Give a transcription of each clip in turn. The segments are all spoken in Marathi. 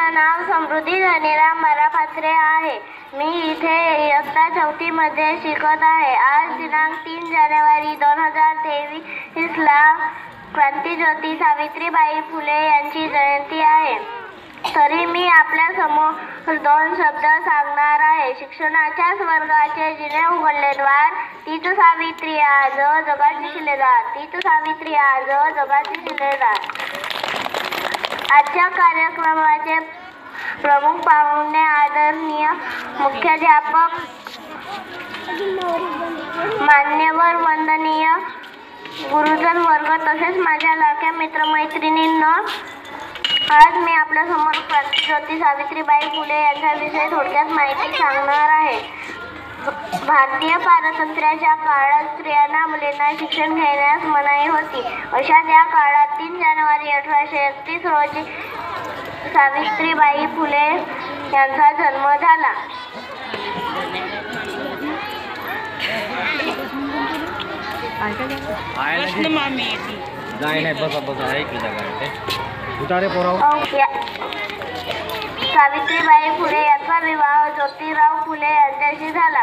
माझं नाव समृद्धी धनीराम बरापात्रे आहे. मी इथे इयत्ता 4थी मध्ये शिकत आहे. आज दिनांक 3 जानेवारी 2023ला क्रांतीज्योती सावित्रीबाई फुले यांची जयंती आहे. तरी मी आपल्या समोर 2 शब्द सांगणार आहे. शिक्षणाच्या स्वर्गाचे जिने उघडले द्वार, तीच सावित्री आज जगाची शिलेदार, तीच सावित्री आज जगाची शिलेदार. आजच्या कार्यक्रमाचे प्रमुख पाहुणे आदरणीय मुख्याध्यापक, मान्यवर, वंदनीय गुरुजन वर्ग तसेच माझ्या लाडक्या मित्रमैत्रिणींनो, आज मी आपल्या समोर क्रांतीज्योती सावित्रीबाई फुले यांच्याविषयी थोडक्यात माहिती सांगणार आहे. भारतीय स्वातंत्र्याच्या काळात स्त्रियांना, मुलींना शिक्षण घेण्यास मनाई होती. अशा त्या काळात 3 जानेवारी 1831 रोजी सावित्रीबाई फुले यांचा जन्म झाला. सावित्रीबाई फुले यांचा विवाह ज्योतिराव फुले यांच्याशी झाला.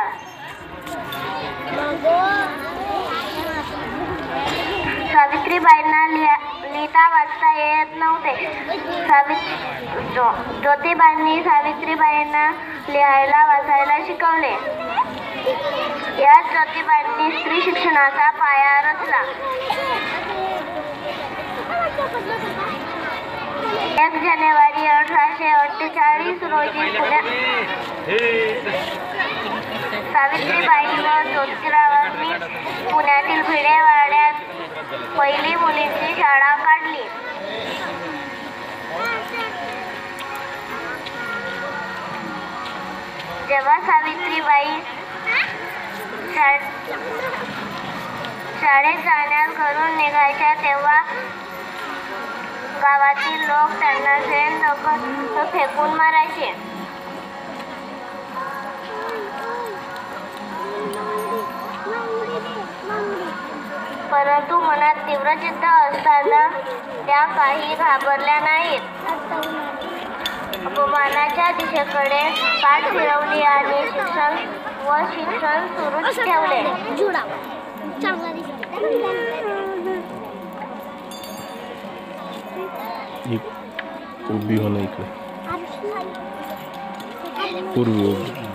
सावित्रीबाईंना लिहिता वाचता येत नव्हते. ज्योतिबांनी सावित्रीबाईंना लिहायला वाचायला शिकवले. याच ज्योतिबांनी स्त्री शिक्षणाचा पाया रचला. 1 जानेवारी 1848 रोजी सावित्रीबाई व ज्योतिरावांनी पुण्यातील भिडेवाड्यात पहिली मुलींची शाळा काढली. जेव्हा सावित्रीबाई शाळेत जाण्यास घरून निघायच्या तेव्हा गावातील लोक त्यांना शेण दगड फेकून मारायचे. परंतु मनात तीव्र जिद्द असताना त्या काही घाबरल्या नाहीत. अपमानाच्या दिशेकडे पाठ फिरवली आणि शिक्षण सुरूच ठेवले. उभी होना इकडे पूर्वी